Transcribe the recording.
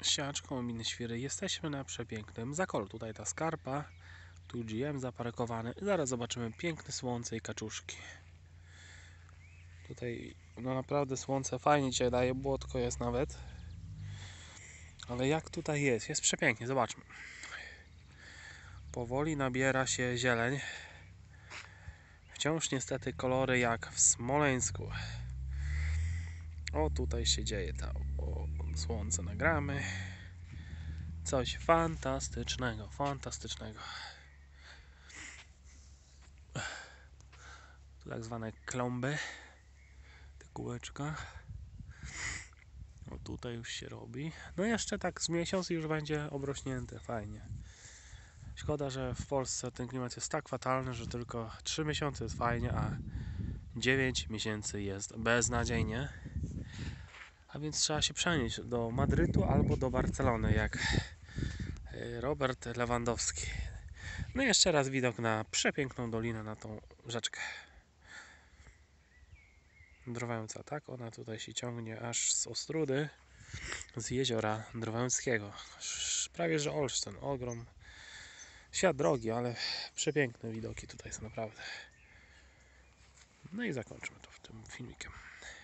Siaczką, miny świry. Jesteśmy na przepięknym Zakolu. Tutaj ta skarpa, tu GM zaparkowany. Zaraz zobaczymy piękne słońce i kaczuszki. Tutaj no naprawdę słońce fajnie dzisiaj daje, błotko jest nawet. Ale jak tutaj jest? Jest przepięknie, zobaczmy. Powoli nabiera się zieleń. Wciąż niestety kolory jak w Smoleńsku. O, tutaj się dzieje to. O, słońce nagramy. Coś fantastycznego, fantastycznego. Tu tak zwane klomby. Te kółeczka. O, tutaj już się robi. No jeszcze tak z miesiąc już będzie obrośnięte, fajnie. Szkoda, że w Polsce ten klimat jest tak fatalny, że tylko 3 miesiące jest fajnie, a 9 miesięcy jest beznadziejnie. A więc trzeba się przenieść do Madrytu albo do Barcelony, jak Robert Lewandowski. No i jeszcze raz widok na przepiękną dolinę, na tą rzeczkę. Drwęca, tak? Ona tutaj się ciągnie aż z Ostródy, z jeziora Drwęckiego. Prawie że Olsztyn, ogrom. Świat drogi, ale przepiękne widoki tutaj są naprawdę. No i zakończmy to tym filmikiem.